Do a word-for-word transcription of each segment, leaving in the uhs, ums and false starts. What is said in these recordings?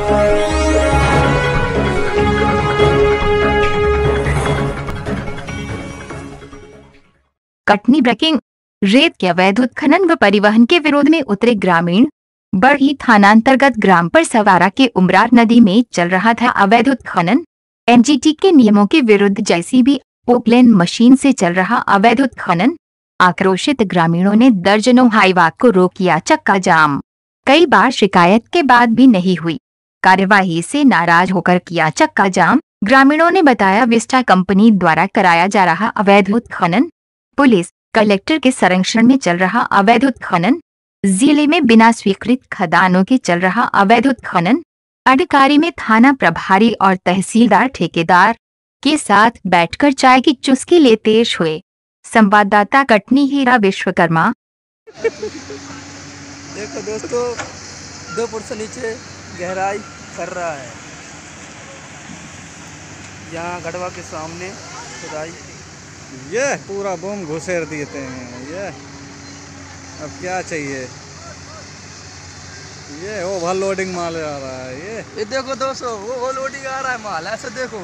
Katni breaking. रेत के अवैध उत्खनन व परिवहन के विरोध में उतरे ग्रामीण। बरही थानांतर्गत ग्राम परसवारा के उमरार नदी में चल रहा था अवैध उत्खनन। एनजीटी के नियमों के विरुद्ध जेसीबी पोकलेन मशीन से चल रहा अवैध उत्खनन। आक्रोशित ग्रामीणों ने दर्जनों हाईवा को रोक किया चक्का जाम। कई बार शिकायत के बाद भी नहीं हुई कार्यवाही से नाराज होकर किया चक्का जाम। ग्रामीणों ने बताया विस्टा कंपनी द्वारा कराया जा रहा अवैध उत्खनन। पुलिस कलेक्टर के संरक्षण में चल रहा अवैध उत्खनन। जिले में बिना स्वीकृत खदानों के चल रहा अवैध उत्खनन। अधिकारी में थाना प्रभारी और तहसीलदार ठेकेदार के साथ बैठकर चाय की चुस्की लेते हुए। संवाददाता कटनी हीरा विश्वकर्मा। देखो दोस्तों, दो फुट से नीचे गहराई कर रहा है। यहाँ गढ़वा के सामने खुदाई। ये पूरा बम घुसेर देते हैं। ये अब क्या चाहिए। ये ओवर लोडिंग माल आ रहा है। ये ये देखो दोस्तों, वो ओवर लोडिंग आ रहा है माल, ऐसे देखो।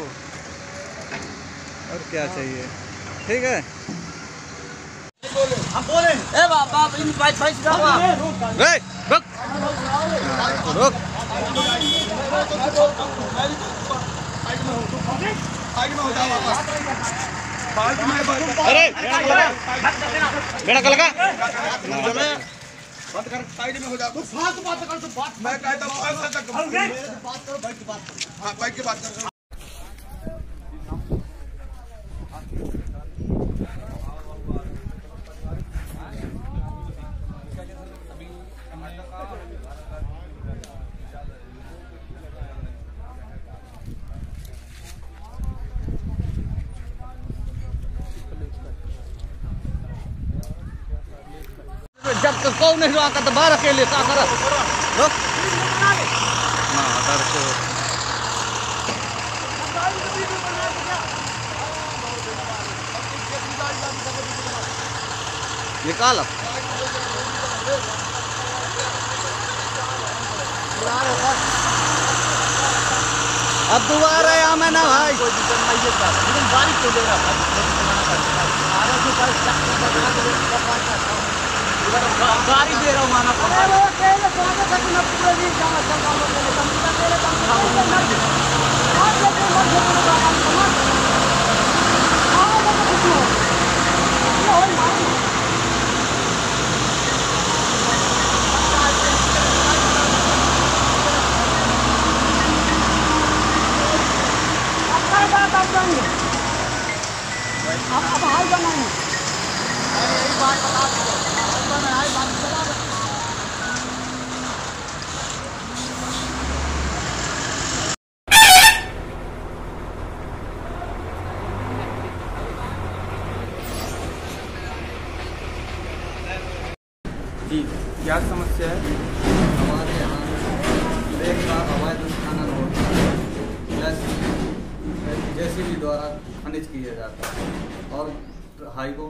और क्या चाहिए। ठीक है, हम बोले ए बाबा इन बाइक बाइक जाओ। रे रुक रुक। अरे बेड़ा का लगा बंद कर, साइड में हो जा। फालतू बात कर तो बात मैं कहता हूं ऐसा तक बात करो, बाइक की बात करो। हां बाइक की बात कर। जब तक कौन नहीं रहा तो बाहर अकेले का कर रुक ना डर को निकाल। अब दोबारा यहाँ में ना भाई कोई दिक्कत नहीं है। लेकिन बारिश तो दे रहा गाड़ी दे रहा हूँ माना अब हाल बनाएंगे। यही बात बता जी, क्या समस्या है? हमारे यहाँ रेत का अवैध उत्खनन होता है, जेसीबी द्वारा खनिज किया जाता है और हाईवो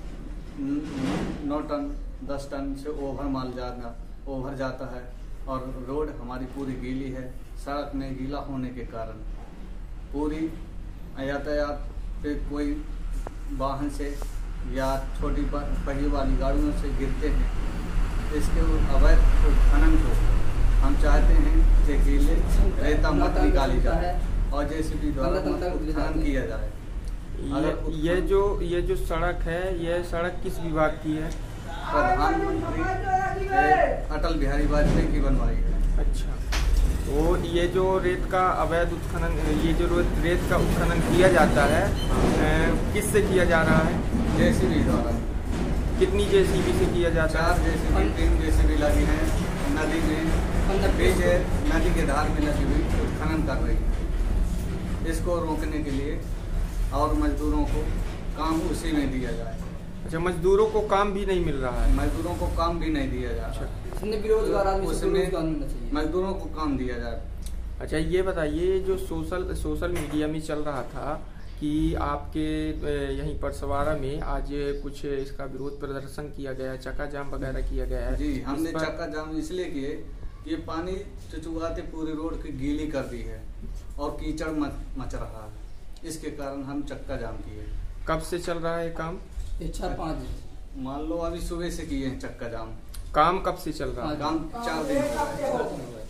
नौ टन दस टन से ओवर माल जाना ओवर जाता है। और रोड हमारी पूरी गीली है। सड़क में गीला होने के कारण पूरी यातायात पे कोई वाहन से या छोटी पहिए वाली गाड़ियों से गिरते हैं। इसके अवैध उत्खनन को हम चाहते हैं कि गीले रेता मत निकाली जाए और जेसीबी द्वारा उत्खनन किया जाए। ये, ये जो ये जो सड़क है, ये सड़क किस विभाग की है? प्रधानमंत्री अटल बिहारी वाजपेयी की बनवाई है। अच्छा, तो ये जो रेत का अवैध उत्खनन, ये जो रेत का उत्खनन किया जाता है किस से किया जा रहा है? जेसीबी द्वारा। कितनी जेसीबी से किया जाता है? चार जेसीबी, तीन जेसीबी लगी है नदी में, बीच नदी के धार में लगी हुई उत्खनन कर रही है। इसको रोकने के लिए और मजदूरों को काम उसी में दिया जाए। अच्छा, मजदूरों को काम भी नहीं मिल रहा है? मजदूरों को काम भी नहीं दिया जा रहा। उसमें मजदूरों को काम दिया जाए। अच्छा, ये बताइए, जो सोशल सोशल मीडिया में चल रहा था कि आपके यहीं परसवारा में आज कुछ इसका विरोध प्रदर्शन किया गया है, चक्का जाम वगैरह किया गया है। जी, हमने चक्का जाम इसलिए किए ये पानी चुचुआते पूरी रोड की गीली कर दी है और कीचड़ मच मच रहा है। इसके कारण हम चक्का जाम किए। कब से चल रहा है काम? ये चार पाँच दिन मान लो अभी सुबह से किए हैं चक्का जाम। काम कब से चल रहा है? काम चार दिन हो गए।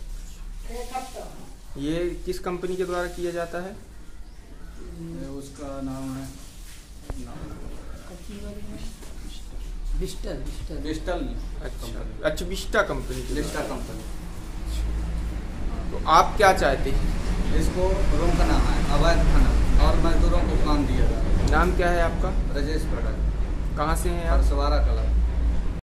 ये किस कंपनी के द्वारा किया जाता है? ये उसका नाम है बिस्टल बिस्टल बिस्टल। अच्छा अच्छा, विस्टा कंपनी की। बिस्टा कंपनी। तो आप क्या चाहते हैं? इसको रोकना है, अवैध खनन, और मजदूरों को काम दिया जाए। नाम क्या है आपका? राजेश पड़ा, कहाँ से हैं आप? सवारा कला।